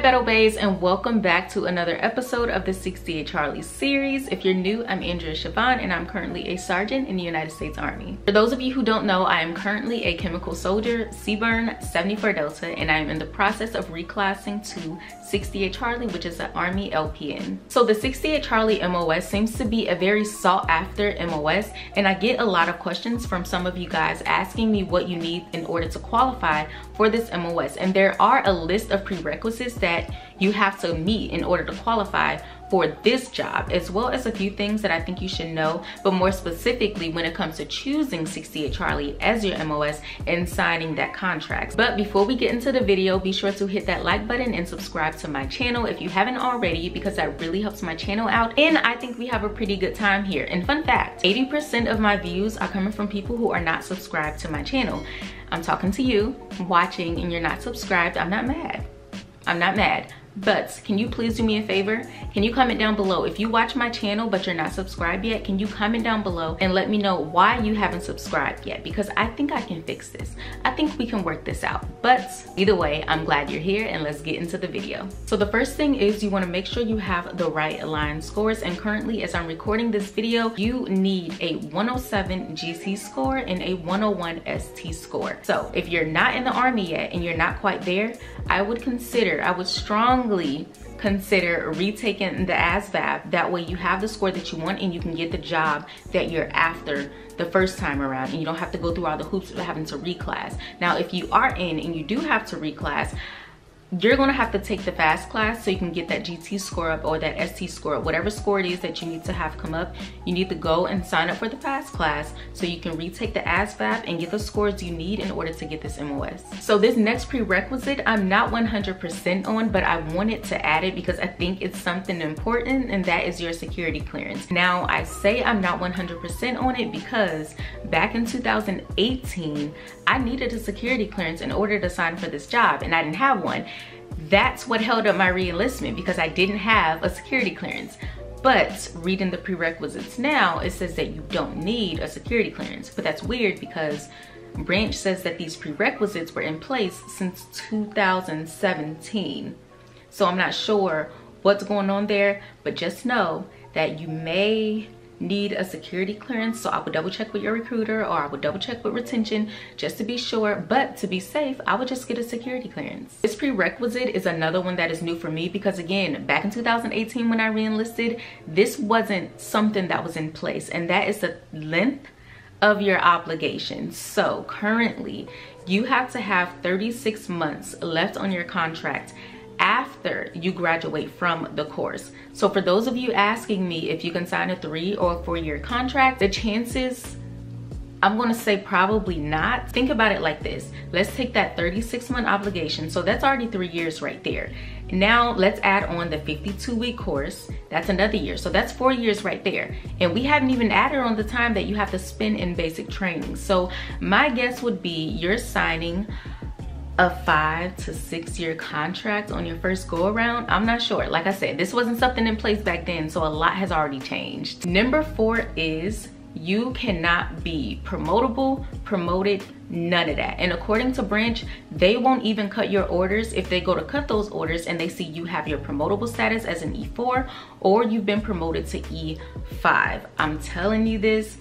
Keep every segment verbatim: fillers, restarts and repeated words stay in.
Fetto Baes, and welcome back to another episode of the sixty-eight Charlie series. If you're new, I'm Andrea Siobhan and I'm currently a sergeant in the United States Army. For those of you who don't know, I am currently a chemical soldier, Seaburn seventy-four Delta, and I am in the process of reclassing to sixty-eight Charlie, which is an Army L P N. So the sixty-eight Charlie M O S seems to be a very sought after M O S, and I get a lot of questions from some of you guys asking me what you need in order to qualify for this M O S. And there are a list of prerequisites that you have to meet in order to qualify for this job, as well as a few things that I think you should know, but more specifically when it comes to choosing sixty-eight Charlie as your M O S and signing that contract. But before we get into the video, be sure to hit that like button and subscribe to my channel if you haven't already, because that really helps my channel out, and I think we have a pretty good time here. And fun fact, eighty percent of my views are coming from people who are not subscribed to my channel. I'm talking to you watching and you're not subscribed. I'm not mad. I'm not mad. But can you please do me a favor? Can you comment down below? If you watch my channel but you're not subscribed yet, can you comment down below and let me know why you haven't subscribed yet? Because I think I can fix this. I think we can work this out. But either way, I'm glad you're here and let's get into the video. So the first thing is you want to make sure you have the right aligned scores. And currently, as I'm recording this video, you need a one oh seven G C score and a one oh one S T score. So if you're not in the Army yet and you're not quite there, I would consider, I would strongly consider retaking the A S V A B. That way you have the score that you want and you can get the job that you're after the first time around, and you don't have to go through all the hoops of having to reclass. Now, if you are in and you do have to reclass, you're gonna have to take the FAST class so you can get that G T score up or that S T score up, whatever score it is that you need to have come up. You need to go and sign up for the FAST class so you can retake the A S V A B and get the scores you need in order to get this M O S. So this next prerequisite, I'm not one hundred percent on, but I wanted to add it because I think it's something important, and that is your security clearance. Now, I say I'm not one hundred percent on it because back in two thousand eighteen, I needed a security clearance in order to sign for this job, and I didn't have one. That's what held up my re-enlistment, because I didn't have a security clearance. But reading the prerequisites now, it says that you don't need a security clearance. But that's weird because Branch says that these prerequisites were in place since two thousand seventeen. So I'm not sure what's going on there, but just know that you may need a security clearance. So I would double check with your recruiter, or I would double check with retention just to be sure. But to be safe, I would just get a security clearance. This prerequisite is another one that is new for me because, again, back in two thousand eighteen when I re-enlisted, this wasn't something that was in place, and that is the length of your obligation. So currently you have to have thirty-six months left on your contract after you graduate from the course. So for those of you asking me if you can sign a three or four year contract, the chances, I'm gonna say probably not. Think about it like this. Let's take that thirty-six month obligation. So that's already three years right there. Now let's add on the fifty-two week course. That's another year. So that's four years right there. And we haven't even added on the time that you have to spend in basic training. So my guess would be you're signing a five to six year contract on your first go around. I'm not sure. Like I said, this wasn't something in place back then, so a lot has already changed. Number four is you cannot be promotable, promoted, none of that. And according to Branch, they won't even cut your orders if they go to cut those orders and they see you have your promotable status as an E four or you've been promoted to E five. I'm telling you this,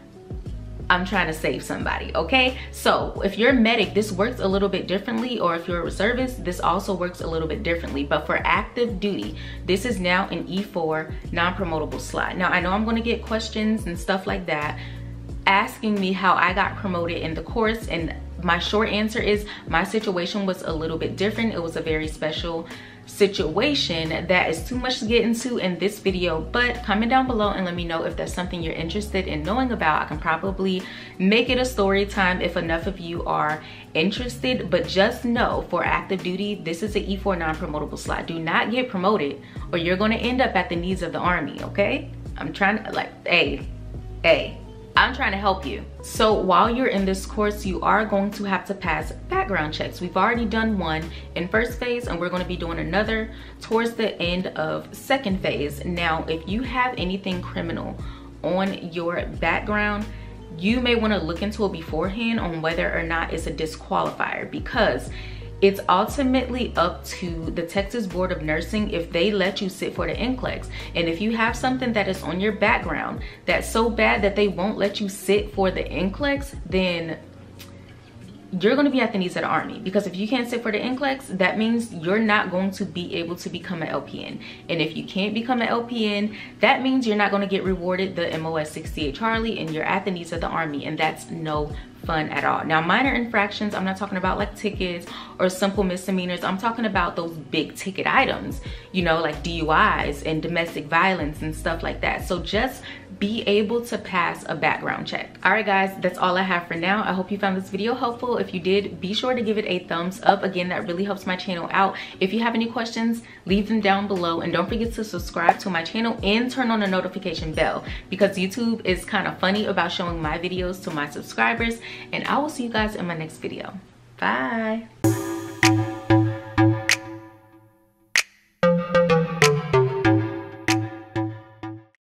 I'm trying to save somebody, okay? So if you're a medic, this works a little bit differently, or if you're a reservist, this also works a little bit differently. But for active duty, this is now an E four non-promotable slot. Now, I know I'm gonna get questions and stuff like that asking me how I got promoted in the course, and my short answer is my situation was a little bit different. It was a very special situation that is too much to get into in this video, but comment down below and let me know if that's something you're interested in knowing about. I can probably make it a story time if enough of you are interested. But just know, for active duty, this is an E four non-promotable slot. Do not get promoted or you're going to end up at the needs of the Army, okay? I'm trying to, like, hey, hey, I'm trying to help you. So while you're in this course, you are going to have to pass background checks. We've already done one in first phase, and we're going to be doing another towards the end of second phase. Now, if you have anything criminal on your background, you may want to look into it beforehand on whether or not it's a disqualifier, because it's ultimately up to the Texas Board of Nursing if they let you sit for the N C L E X. And if you have something that is on your background that's so bad that they won't let you sit for the N C L E X, then you're going to be at the knees of the army. Because if you can't sit for the N C L E X, that means you're not going to be able to become an L P N. And if you can't become an L P N, that means you're not going to get rewarded the M O S sixty-eight Charlie, and you're at the knees of the army, and that's no fun at all. Now, minor infractions, I'm not talking about like tickets or simple misdemeanors. I'm talking about those big ticket items, you know, like D U Is and domestic violence and stuff like that. So just be able to pass a background check. All right, guys, that's all I have for now. I hope you found this video helpful. If you did, be sure to give it a thumbs up. Again, that really helps my channel out. If you have any questions, leave them down below, and don't forget to subscribe to my channel and turn on the notification bell, because YouTube is kind of funny about showing my videos to my subscribers. And I will see you guys in my next video. Bye.